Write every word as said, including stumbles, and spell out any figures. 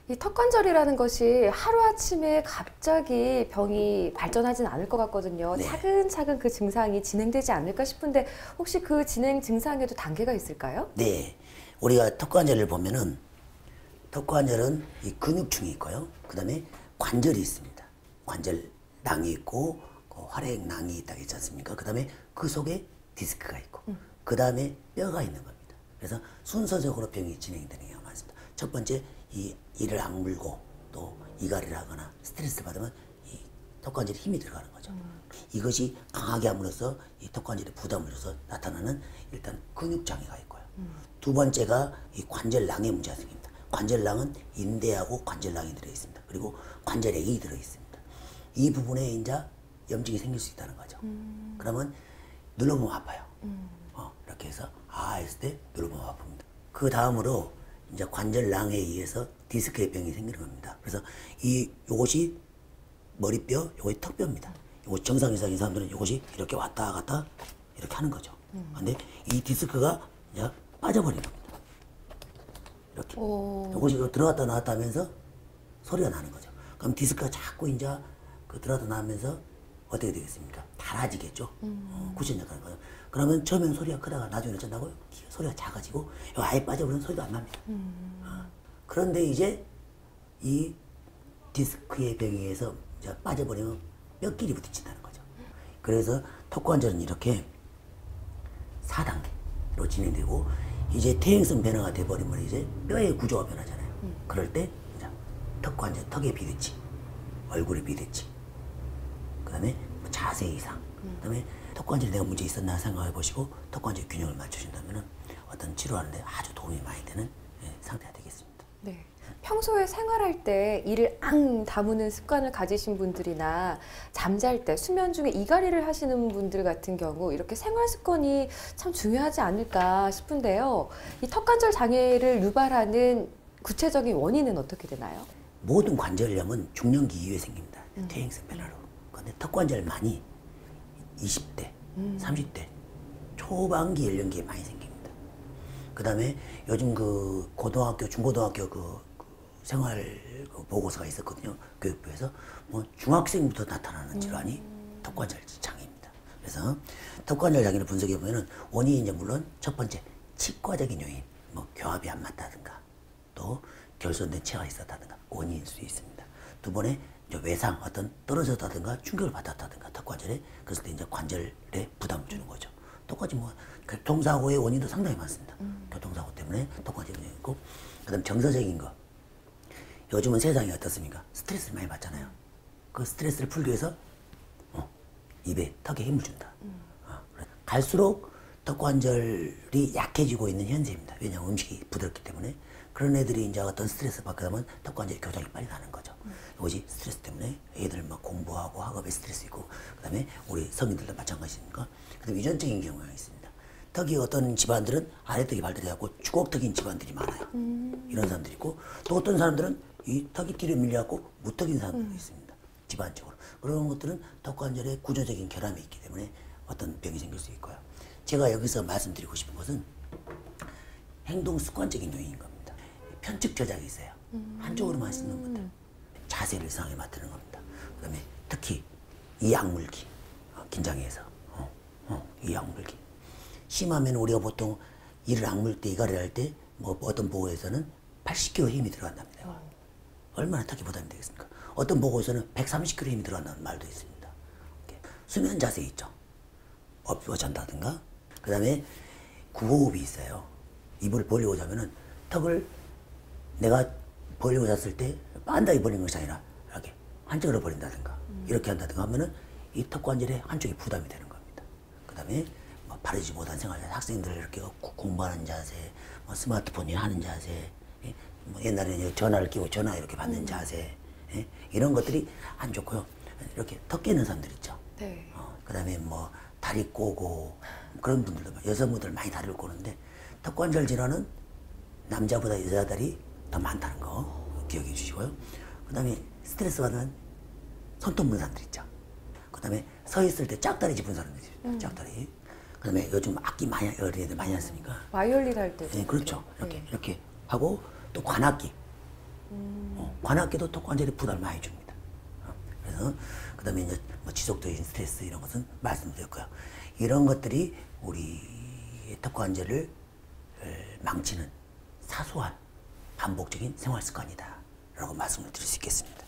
이 턱관절이라는 것이 하루아침에 갑자기 병이 발전하진 않을 것 같거든요. 네. 차근차근 그 증상이 진행되지 않을까 싶은데 혹시 그 진행 증상에도 단계가 있을까요? 네. 우리가 턱관절을 보면은 턱관절은 이 근육층이 있고요. 그 다음에 관절이 있습니다. 관절낭이 있고 그 활액낭이 있다고 했지 않습니까? 그 다음에 그 속에 디스크가 있고 음. 그 다음에 뼈가 있는 겁니다. 그래서 순서적으로 병이 진행되는 경우가 많습니다. 첫 번째, 이 이를 악물고 또 이갈이를 하거나 스트레스 받으면 이 턱관절에 힘이 들어가는 거죠. 음. 이것이 강하게 함으로써 이 턱관절에 부담을 줘서 나타나는 일단 근육장애가 있고요. 음. 두 번째가 이 관절낭에 문제가 생깁니다. 관절낭은 인대하고 관절낭이 들어있습니다. 그리고 관절액이 들어있습니다. 이 부분에 이제 염증이 생길 수 있다는 거죠. 음. 그러면 눌러보면 아파요. 음. 어, 이렇게 해서 아 했을 때 눌러보면 아픕니다. 그 다음으로 이제 관절낭에 의해서 디스크의 병이 생기는 겁니다. 그래서 이 요것이 머리뼈, 요것이 턱뼈입니다. 요것 정상 이상인 사람들은 요것이 이렇게 왔다 갔다 이렇게 하는 거죠. 음. 근데 이 디스크가 이제 빠져버리는 겁니다. 이렇게. 오. 요것이 들어갔다 나왔다 하면서 소리가 나는 거죠. 그럼 디스크가 자꾸 이제 그 들어갔다 나오면서 어떻게 되겠습니까? 닳아지겠죠. 음. 어, 쿠션 역할을 거죠. 그러면 처음에는 소리가 크다가 나중에 어쩐다고요? 소리가 작아지고 아예 빠져버리면 소리도 안 납니다. 음. 어. 그런데 이제 이 디스크의 병에 의해서 이제 빠져버리면 뼈끼리 부딪힌다는 거죠. 그래서 턱관절은 이렇게 사 단계로 진행되고 이제 퇴행성 변화가 돼버리면 이제 뼈의 구조가 변하잖아요. 음. 그럴 때 이제 턱관절, 턱의 비대칭, 얼굴의 비대칭, 그 다음에 자세 이상, 음. 그 다음에 턱관절에 내가 문제 있었나 생각해 보시고 턱관절 균형을 맞추신다면 어떤 치료하는데 아주 도움이 많이 되는 상태가 되겠습니다. 네. 평소에 생활할 때 이를 앙 다무는 습관을 가지신 분들이나 잠잘 때 수면 중에 이갈이를 하시는 분들 같은 경우 이렇게 생활 습관이 참 중요하지 않을까 싶은데요. 이 턱관절 장애를 유발하는 구체적인 원인은 어떻게 되나요? 모든 관절염은 중년기 이후에 생깁니다. 음. 퇴행성 변화로. 그런데 턱관절만이 이십 대, 음. 삼십 대 초반기 연령기에 많이 생깁니다. 그 다음에 요즘 그 고등학교, 중고등학교 그, 그 생활 그 보고서가 있었거든요. 교육부에서 뭐 중학생부터 나타나는 질환이 음. 턱관절 장애입니다. 그래서 턱관절 장애를 분석해 보면은 원인이 이제 물론 첫 번째 치과적인 요인, 뭐 교합이 안 맞다든가 또 결손된 치아가 있었다든가 원인일 수 있습니다. 두 번에 이제 외상 어떤 떨어졌다든가 충격을 받았다든가 턱관절에 그랬을 때 이제 관절에 부담을 주는 거죠. 똑같이 뭐 교통사고의 원인도 상당히 많습니다. 음. 교통사고 때문에 턱관절이 있고 그다음 정서적인 거. 요즘은 세상이 어떻습니까? 스트레스를 많이 받잖아요. 그 스트레스를 풀기 위해서 어, 입에 턱에 힘을 준다. 음. 어, 갈수록 턱관절이 약해지고 있는 현세입니다. 왜냐하면 음식이 부드럽기 때문에 그런 애들이 이제 어떤 스트레스 받게 되면 턱관절 교정이 빨리 나는 거죠. 음. 이것이 스트레스 때문에 애들 막 공부하고 학업에 스트레스 있고 그다음에 우리 성인들도 마찬가지니까 그다음에 유전적인 경우가 있습니다. 턱이 어떤 집안들은 아래턱이 발달해갖고 주걱턱인 집안들이 많아요. 음. 이런 사람들이 있고 또 어떤 사람들은 이 턱이 뒤로 밀려갖고 무턱인 사람들도 음. 있습니다. 집안적으로. 그런 것들은 턱관절에 구조적인 결함이 있기 때문에 어떤 병이 생길 수 있고요. 제가 여기서 말씀드리고 싶은 것은 행동 습관적인 요인인 겁니다. 편측 저작이 있어요. 음. 한쪽으로만 씹는 분들. 자세를 이상하게 만드는 겁니다. 그 다음에 특히 이 악물기, 어, 긴장해서 어, 어, 이 악물기. 심하면 우리가 보통 이를 악물 때, 이갈을 할 때 뭐 어떤 보고에서는 팔십 킬로그램 힘이 들어간답니다. 어. 얼마나 턱이 부담이 되겠습니까? 어떤 보고에서는 백삼십 킬로그램 힘이 들어간다는 말도 있습니다. 수면 자세 있죠. 엎어 잔다든가. 그 다음에 구호흡이 있어요. 입을 벌리고 자면은 턱을 내가 벌리고 잤을 때 빤다기 벌리는 것이 아니라 이렇게 한쪽으로 벌린다든가 음. 이렇게 한다든가 하면은 이 턱관절에 한쪽이 부담이 되는 겁니다. 그 다음에 뭐 바르지 못한 생활, 학생들 이렇게 공부하는 자세, 뭐 스마트폰이 하는 자세, 예? 뭐 옛날에는 전화를 끼고 전화 이렇게 받는 음. 자세, 예? 이런 것들이 안 좋고요. 이렇게 턱 깨는 사람들 있죠. 네. 어, 그 다음에 뭐 다리 꼬고 그런 분들도 여성분들 많이 다리를 꼬는데 턱관절 질환은 남자보다 여자들이 더 많다는 거 기억해 주시고요. 그 다음에 스트레스 받으면 손톱 묻는 사람들 있죠. 그 다음에 서 있을 때 짝다리 짚은 사람들 있죠. 음. 짝다리. 그 다음에 요즘 악기 많이, 어린애들 많이 하십니까? 바이올린 할 때도. 네, 그렇죠. 이렇게, 네. 이렇게 하고 또 관악기. 음. 어, 관악계도 턱관절에 부담을 많이 줍니다. 어, 그래서 그다음에 이제 뭐 지속적인 스트레스 이런 것은 말씀드렸고요. 이런 것들이 우리 턱관절을 망치는 사소한 반복적인 생활 습관이다라고 말씀을 드릴 수 있겠습니다.